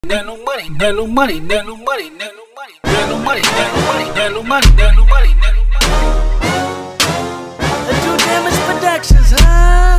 no money. The Do Damage Productions, huh?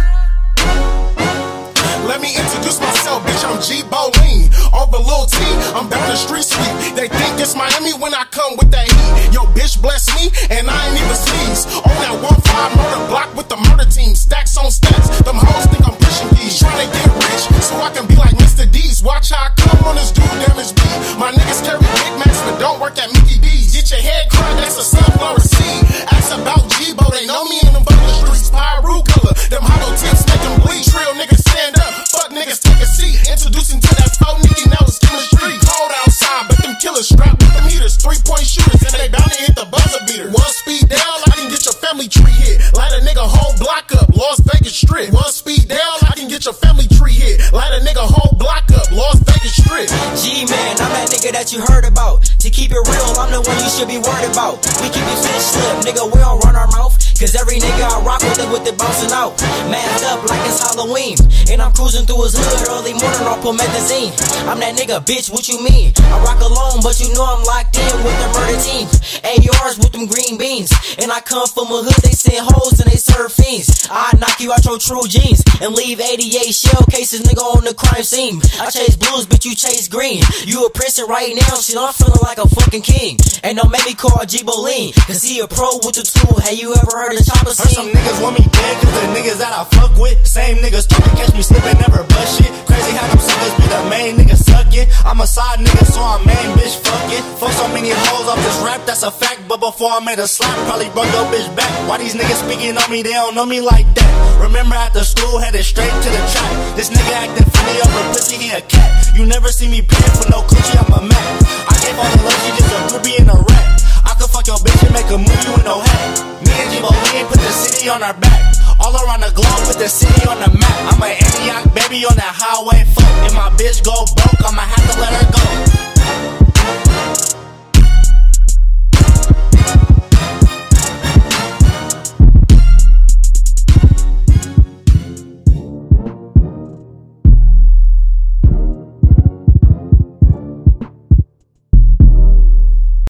Let me introduce myself, bitch, I'm G Bolin. Over Lil T, I'm down the street sweep. They think it's Miami when I come with that heat. Yo, bitch, bless me, and I ain't even sneeze. On that 1-5 murder block with the murder team. Stacks on stacks, them hoes think I'm pushing these. Trying to get rich, so I can be like Mr. D's. Watch how I come on this Do Damage beat. My niggas carry Big Macs, but don't work at Mickey D's. Get your head cracked, that's a sunflower seed. Ask about G-Bo, they know me in them fucking streets. Pyro color, them hollow tips make them bleach. Real niggas stand up, fuck niggas take a seat. Introducing to that phone nigga, now it's chemistry. Cold outside, but them killers strapped with them heaters. 3-point shooters, and they bound to hit the buzzer beater. One speed down, I can get your family tree hit. Light a nigga whole block up, Las Vegas Strip. One speed down, I can get your family tree hit. Light a nigga whole block up, Las Vegas Strip. G-Man, I'm that nigga that you heard about. To keep it real, I'm the one you should be worried about. We keep it fish slip, nigga, we don't run our mouth. Cause every nigga I rock with it bouncing out. Masked up like it's Halloween. And I'm cruising through his hood early morning on promethazine. I'm that nigga, bitch, what you mean? I rock alone, but you know I'm locked in with the murder team. ARs with them green beans. And I come from a hood, they send hoes and they serve fiends. I knock you out your true jeans and leave 88 shell cases, nigga, on the crime scene. I chase blues, bitch, you chase green. You a prison right now, shit, I'm feeling like a fucking king. And don't make me call G Bolin, cause he a pro with the tool. Hey, you ever heard of Chopper scene? Heard some niggas want me dead cause the niggas that I fuck with. Same niggas try to catch me slipping, never bust shit. Crazy how them suckers be the main nigga suckin'. I'm a side nigga, so I'm main bitch fuckin'. Fuck so many hoes off this rap, that's a fact. But before I made a slap, probably broke your bitch back. Why these niggas speaking on me, they don't know me like that. Remember after school, headed straight to the track. This nigga acting funny over pussy, he a cat. You never see me paying for no coochie, I'm a Mac. I gave all the love, she just a groupie in a rap. I could fuck your bitch and make a movie with no hat. Me and G Bolin put the city on our back. All around the globe with the city on the map. I'm an Antioch baby on that highway fuck. If my bitch go broke, I'ma have to let her go.